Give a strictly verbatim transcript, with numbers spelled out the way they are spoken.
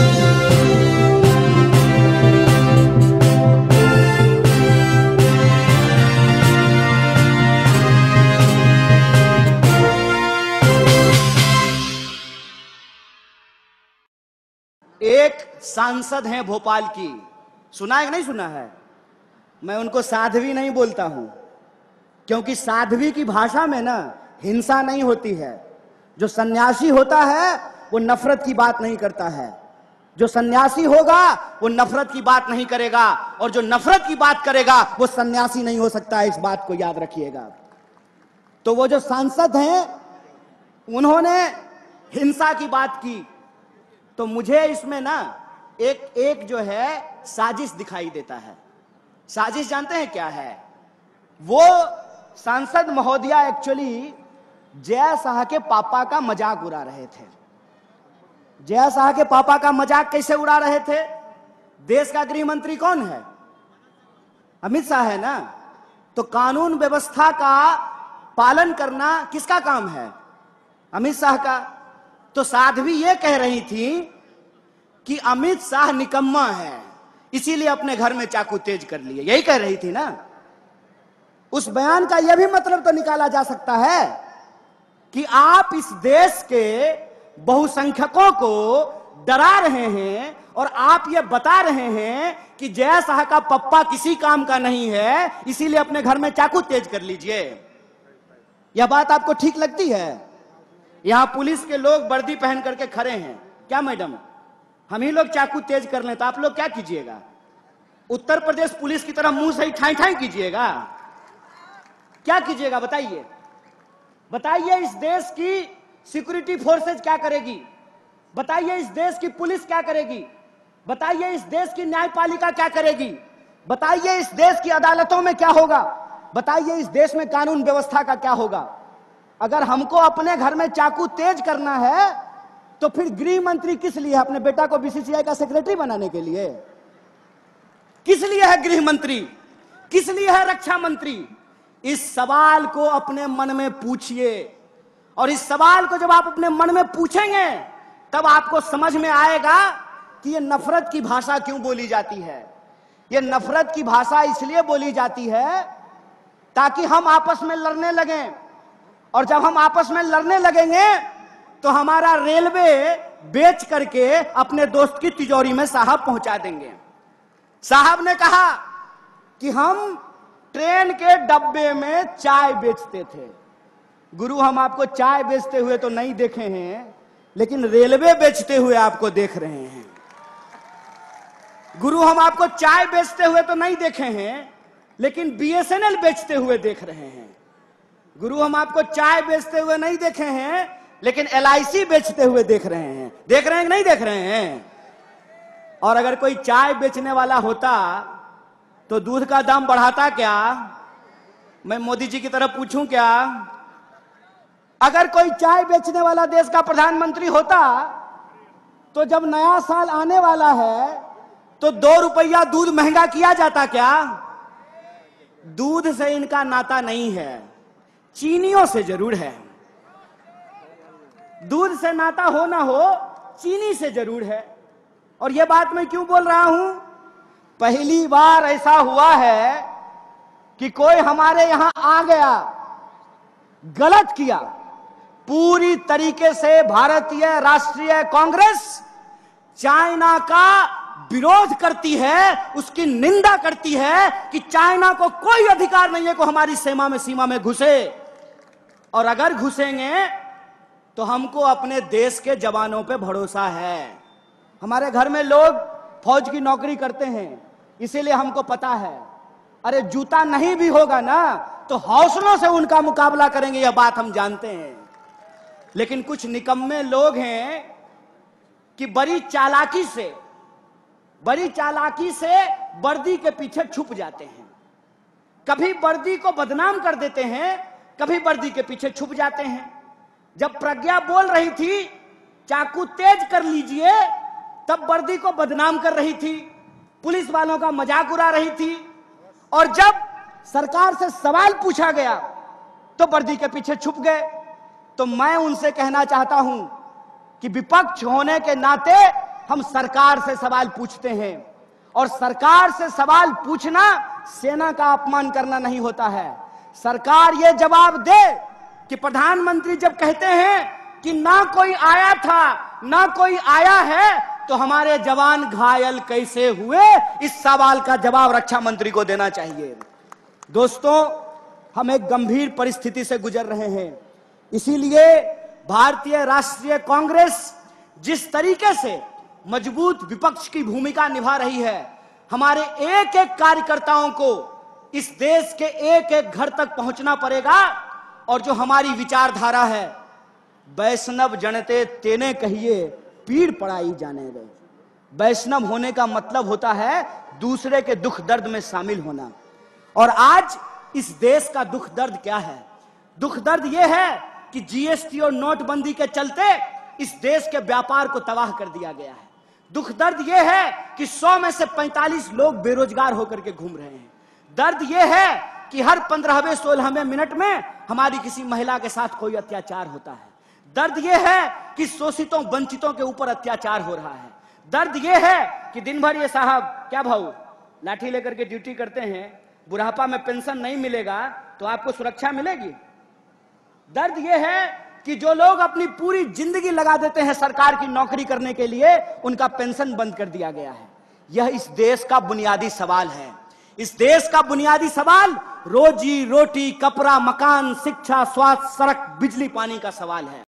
एक सांसद हैं भोपाल की, सुना है कि नहीं सुना है? मैं उनको साध्वी नहीं बोलता हूं, क्योंकि साध्वी की भाषा में ना हिंसा नहीं होती है। जो सन्यासी होता है वो नफरत की बात नहीं करता है। जो सन्यासी होगा वो नफरत की बात नहीं करेगा, और जो नफरत की बात करेगा वो सन्यासी नहीं हो सकता है। इस बात को याद रखिएगा। तो वो जो सांसद हैं उन्होंने हिंसा की बात की, तो मुझे इसमें ना एक एक जो है साजिश दिखाई देता है। साजिश जानते हैं क्या है? वो सांसद महोदया एक्चुअली जय शाह के पापा का मजाक उड़ा रहे थे। जय शाह के पापा का मजाक कैसे उड़ा रहे थे? देश का गृह मंत्री कौन है? अमित शाह है ना। तो कानून व्यवस्था का पालन करना किसका काम है? अमित शाह का। तो साध्वी ये कह रही थी कि अमित शाह निकम्मा है, इसीलिए अपने घर में चाकू तेज कर लिए। यही कह रही थी ना। उस बयान का यह भी मतलब तो निकाला जा सकता है कि आप इस देश के बहुसंख्यकों को डरा रहे हैं और आप ये बता रहे हैं कि जय शाह का पप्पा किसी काम का नहीं है, इसीलिए अपने घर में चाकू तेज कर लीजिए। यह बात आपको ठीक लगती है? यहां पुलिस के लोग वर्दी पहन करके खड़े हैं। क्या मैडम, हम ही लोग चाकू तेज कर लें तो आप लोग क्या कीजिएगा? उत्तर प्रदेश पुलिस की तरह मुंह से ही ठाई ठाई कीजिएगा? क्या कीजिएगा बताइए? बताइए इस देश की सिक्योरिटी फोर्सेज क्या करेगी? बताइए इस देश की पुलिस क्या करेगी? बताइए इस देश की न्यायपालिका क्या करेगी? बताइए इस देश की अदालतों में क्या होगा? बताइए इस देश में कानून व्यवस्था का क्या होगा? अगर हमको अपने घर में चाकू तेज करना है तो फिर गृह मंत्री किस लिए है? अपने बेटा को बीसीसीआई का सेक्रेटरी बनाने के लिए? किस लिए है गृह मंत्री? किस लिए है रक्षा मंत्री? इस सवाल को अपने मन में पूछिए, और इस सवाल को जब आप अपने मन में पूछेंगे तब आपको समझ में आएगा कि यह नफरत की भाषा क्यों बोली जाती है। यह नफरत की भाषा इसलिए बोली जाती है ताकि हम आपस में लड़ने लगें, और जब हम आपस में लड़ने लगेंगे तो हमारा रेलवे बेच करके अपने दोस्त की तिजोरी में साहब पहुंचा देंगे। साहब ने कहा कि हम ट्रेन के डब्बे में चाय बेचते थे। गुरु, हम आपको चाय बेचते हुए तो नहीं देखे हैं, लेकिन रेलवे बेचते हुए आपको देख रहे हैं। गुरु, हम आपको चाय बेचते हुए तो नहीं देखे हैं, लेकिन बीएसएनएल बेचते हुए देख रहे हैं। गुरु, हम आपको चाय बेचते हुए नहीं देखे हैं, लेकिन एलआईसी बेचते हुए देख रहे हैं। देख रहे हैं कि नहीं देख रहे हैं? और अगर कोई चाय बेचने वाला होता तो दूध का दाम बढ़ाता क्या? मैं मोदी जी की तरफ पूछूं क्या? अगर कोई चाय बेचने वाला देश का प्रधानमंत्री होता तो जब नया साल आने वाला है तो दो रुपया दूध महंगा किया जाता क्या? दूध से इनका नाता नहीं है, चीनियों से जरूर है। दूध से नाता हो ना हो, चीनी से जरूर है। और यह बात मैं क्यों बोल रहा हूं? पहली बार ऐसा हुआ है कि कोई हमारे यहां आ गया, गलत किया। पूरी तरीके से भारतीय राष्ट्रीय कांग्रेस चाइना का विरोध करती है, उसकी निंदा करती है कि चाइना को कोई अधिकार नहीं है कि हमारी सीमा में सीमा में घुसे, और अगर घुसेंगे तो हमको अपने देश के जवानों पे भरोसा है। हमारे घर में लोग फौज की नौकरी करते हैं, इसीलिए हमको पता है। अरे जूता नहीं भी होगा ना तो हौसलों से उनका मुकाबला करेंगे, यह बात हम जानते हैं। लेकिन कुछ निकम्मे लोग हैं कि बड़ी चालाकी से बड़ी चालाकी से वर्दी के पीछे छुप जाते हैं। कभी वर्दी को बदनाम कर देते हैं, कभी वर्दी के पीछे छुप जाते हैं। जब प्रज्ञा बोल रही थी चाकू तेज कर लीजिए, तब वर्दी को बदनाम कर रही थी, पुलिस वालों का मजाक उड़ा रही थी। और जब सरकार से सवाल पूछा गया तो वर्दी के पीछे छुप गए। तो मैं उनसे कहना चाहता हूं कि विपक्ष होने के नाते हम सरकार से सवाल पूछते हैं, और सरकार से सवाल पूछना सेना का अपमान करना नहीं होता है। सरकार यह जवाब दे कि प्रधानमंत्री जब कहते हैं कि ना कोई आया था ना कोई आया है, तो हमारे जवान घायल कैसे हुए, इस सवाल का जवाब रक्षा मंत्री को देना चाहिए। दोस्तों, हम एक गंभीर परिस्थिति से गुजर रहे हैं, इसीलिए भारतीय राष्ट्रीय कांग्रेस जिस तरीके से मजबूत विपक्ष की भूमिका निभा रही है, हमारे एक एक कार्यकर्ताओं को इस देश के एक एक घर तक पहुंचना पड़ेगा, और जो हमारी विचारधारा है, वैष्णव जनते तेने कहिए पीड़ पड़ाई जाने गए। वैष्णव होने का मतलब होता है दूसरे के दुख दर्द में शामिल होना। और आज इस देश का दुख दर्द क्या है? दुख दर्द यह है कि जीएसटी और नोटबंदी के चलते इस देश के व्यापार को तबाह कर दिया गया है। दुख दर्द यह है कि सौ में से पैंतालीस लोग बेरोजगार होकर के घूम रहे हैं। दर्द यह है कि हर पंद्रहवें सोलहवें मिनट में हमारी किसी महिला के साथ कोई अत्याचार होता है। दर्द यह है कि शोषितों वंचितों के ऊपर अत्याचार हो रहा है। दर्द यह है कि दिन भर ये साहब क्या भाऊ लाठी लेकर के ड्यूटी करते हैं, बुढ़ापा में पेंशन नहीं मिलेगा तो आपको सुरक्षा मिलेगी। दर्द यह है कि जो लोग अपनी पूरी जिंदगी लगा देते हैं सरकार की नौकरी करने के लिए, उनका पेंशन बंद कर दिया गया है। यह इस देश का बुनियादी सवाल है। इस देश का बुनियादी सवाल रोजी रोटी, कपड़ा, मकान, शिक्षा, स्वास्थ्य, सड़क, बिजली, पानी का सवाल है।